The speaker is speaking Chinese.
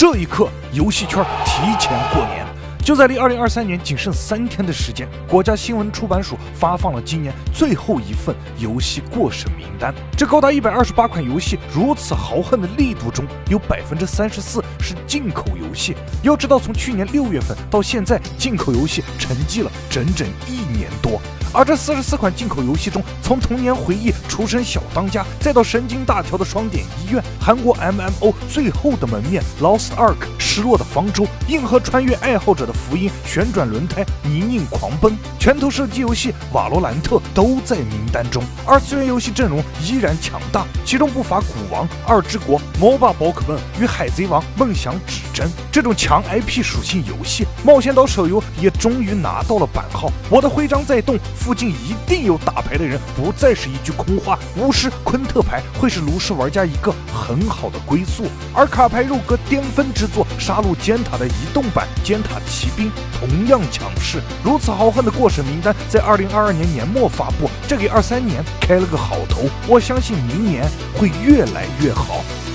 这一刻，游戏圈提前过年。就在离2023年仅剩3天的时间，国家新闻出版署发放了今年最后一份游戏过审名单。这高达128款游戏如此豪横的力度中，有34%是进口游戏。要知道，从去年6月份到现在，进口游戏沉寂了整整1年多。而这44款进口游戏中，从童年回忆、出身小当家，再到神经大条的双点医院、韩国 MMO 最后的门面、Lost Ark 失落的方舟、硬核穿越爱好者的福音、旋转轮胎、泥泞狂奔、拳头射击游戏瓦罗兰特都在名单中。二次元游戏阵容依然强大，其中不乏古王、二之国、MOBA 宝可梦与海贼王、梦想指针这种强 IP 属性游戏。冒险岛手游也终于拿到了版号，我的徽章在动，附近一定有打牌的人，不再是一句空话。巫师昆特牌会是炉石玩家一个很好的归宿，而卡牌肉鸽巅峰之作杀戮尖塔的移动版尖塔骑兵同样强势。如此豪横的过审名单在2022年年末发布，这给23年开了个好头，我相信明年会越来越好。